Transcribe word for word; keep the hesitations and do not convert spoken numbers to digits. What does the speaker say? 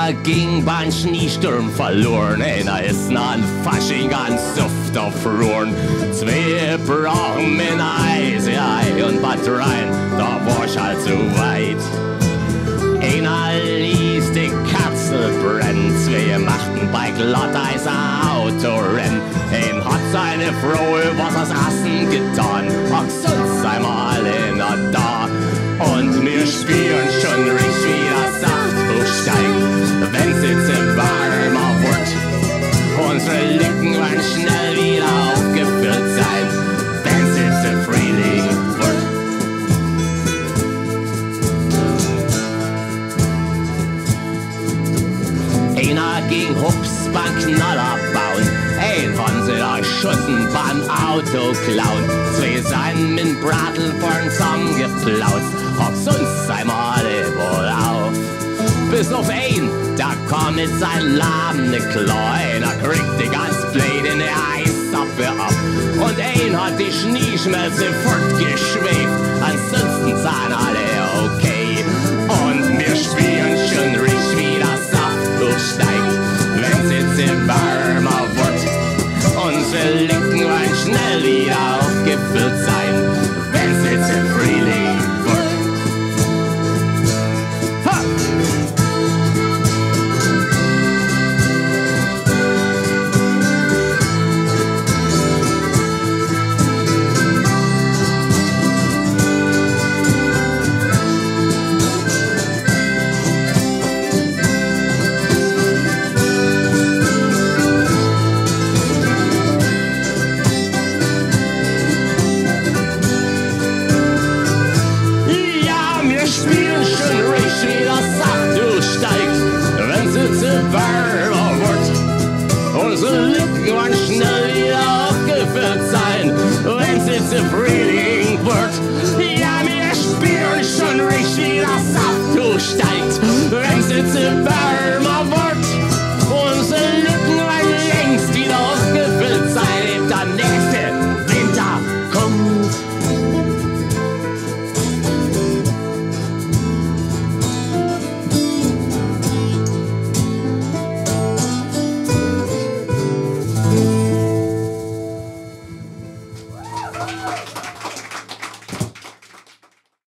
Einer ging beim Schneesturm verloren, einer ist an Fasching an Suft erfroren. Zwei brachen mit Eis, ja, und Batterien, da war ich halt zu weit. Einer ließ die Katzel brennen, zwei machten bei Glatteis ein Autorennen. Ein hat seine Frau was das Assen getan, ach sonst sei mal alle noch da. Und wir spüren schon richtig, wie das Saft hochsteigt, wenn's jetzt warmer wird. Unsere Lücken werden schnell wieder aufgefüllt sein, wenn's jetzt Frühling wird. Einer ging Hups beim Knaller bauen, ein haben sie da Schussen beim Auto klauen. Zwei seien mit Bratel vorn zusammengeplaut, ob sonst sei mal alle wohl auf. Bis auf ein, da kam mit sein Laden ne klar, einer kriegt die ganz blöd in der Eisabwehr ab. Und ein hat die Schneeschmelze fortgeschwebt, ansonsten sahen alle okay.